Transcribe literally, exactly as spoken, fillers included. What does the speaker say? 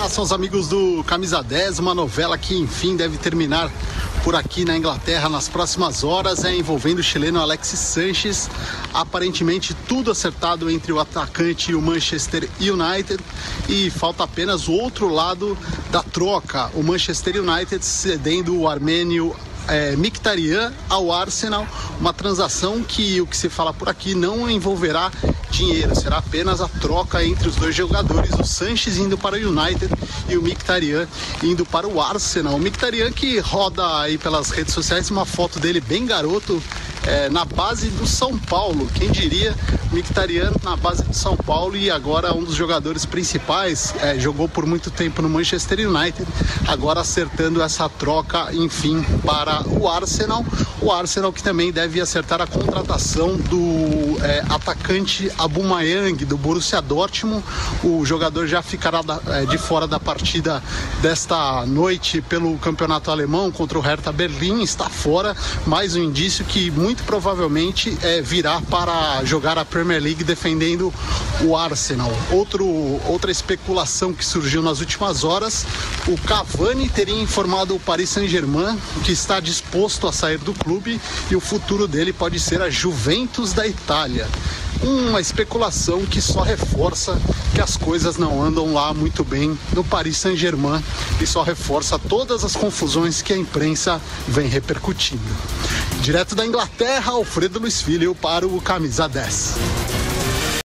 abraço aos amigos do Camisa dez, uma novela que enfim deve terminar por aqui na Inglaterra nas próximas horas, é envolvendo o chileno Alexis Sánchez. Aparentemente tudo acertado entre o atacante e o Manchester United, e falta apenas o outro lado da troca, o Manchester United cedendo o armênio É, Mkhitaryan ao Arsenal, uma transação que o que se fala por aqui não envolverá dinheiro, será apenas a troca entre os dois jogadores, o Sánchez indo para o United e o Mkhitaryan indo para o Arsenal. O Mkhitaryan que roda aí pelas redes sociais uma foto dele bem garoto, é, na base do São Paulo, quem diria, Mkhitaryan na base do São Paulo e agora um dos jogadores principais, é, jogou por muito tempo no Manchester United, agora acertando essa troca, enfim, para o Arsenal. O Arsenal que também deve acertar a contratação do é, atacante Aubameyang do Borussia Dortmund. O jogador já ficará da, é, de fora da partida desta noite pelo campeonato alemão contra o Hertha Berlim, está fora, mais um indício que muito provavelmente é, virá para jogar a Premier League defendendo o Arsenal. Outro, outra especulação que surgiu nas últimas horas, o Cavani teria informado o Paris Saint-Germain que está disposto a sair do clube e o futuro dele pode ser a Juventus da Itália. Uma especulação que só reforça que as coisas não andam lá muito bem no Paris Saint-Germain e só reforça todas as confusões que a imprensa vem repercutindo. Direto da Inglaterra, Alfredo Luiz Filho para o Camisa dez.